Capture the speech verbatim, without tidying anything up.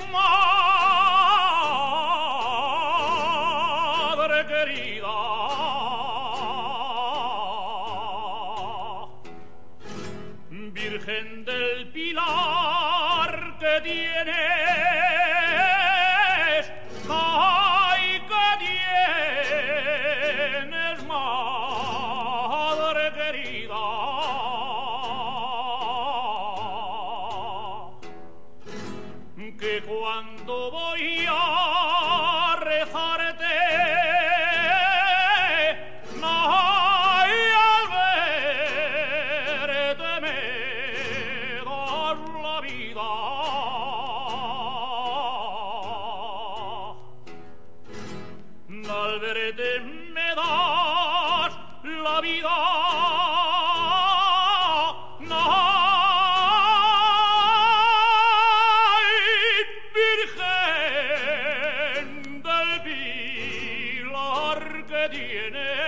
madre querida, Virgen del Pilar que tienes, ay, que tienes, madre querida, que cuando voy a rezarte, ay, al verte me das la vida. Al verte me das la vida. Viene